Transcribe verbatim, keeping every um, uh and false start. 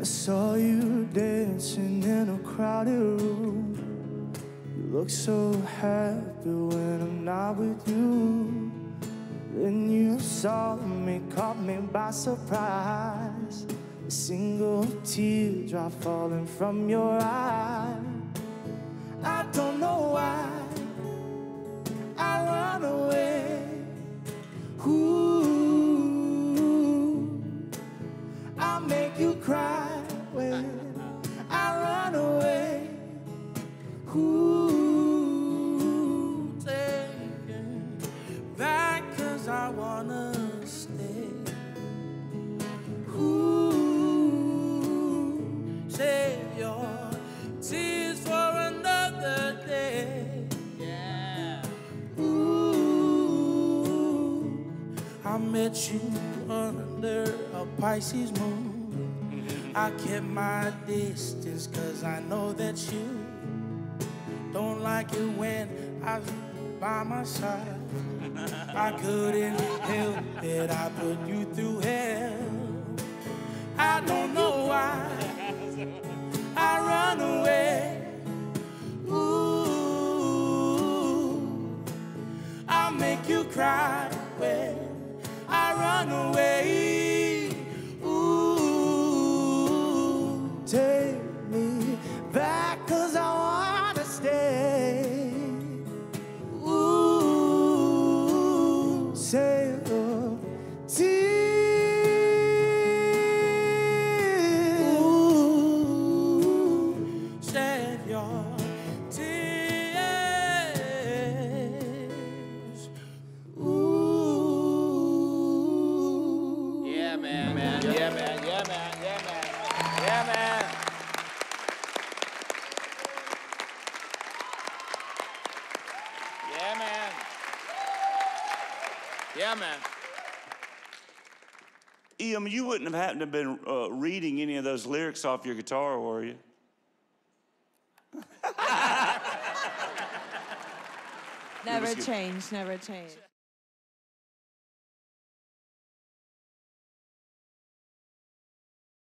saw you dancing in a crowded room. You look so happy when I'm not with you. Then you saw me, caught me by surprise. A single teardrop falling from your eye. I don't know why I run away. Ooh, I'll make you cry when I run away. Ooh, take it back 'cause I wanna stay. Ooh, save your tears for another day. Yeah. Ooh, I met you under a Pisces moon. I kept my distance 'cause I know that you don't like it when I was by my side. I couldn't help it, I put you through hell. I don't know why I run away. Ooh, I'll make you cry when I run away. Ooh, take me back 'cause I wanna stay. Ooh, save your tears. Ooh, save your tears. Ooh. Yeah, man, man. Yeah, man. Yeah, man. Yeah, man. Yeah, man. Yeah, man. Yeah, man. Ian, you wouldn't have happened to have been uh, reading any of those lyrics off your guitar, were you? Never change, never change.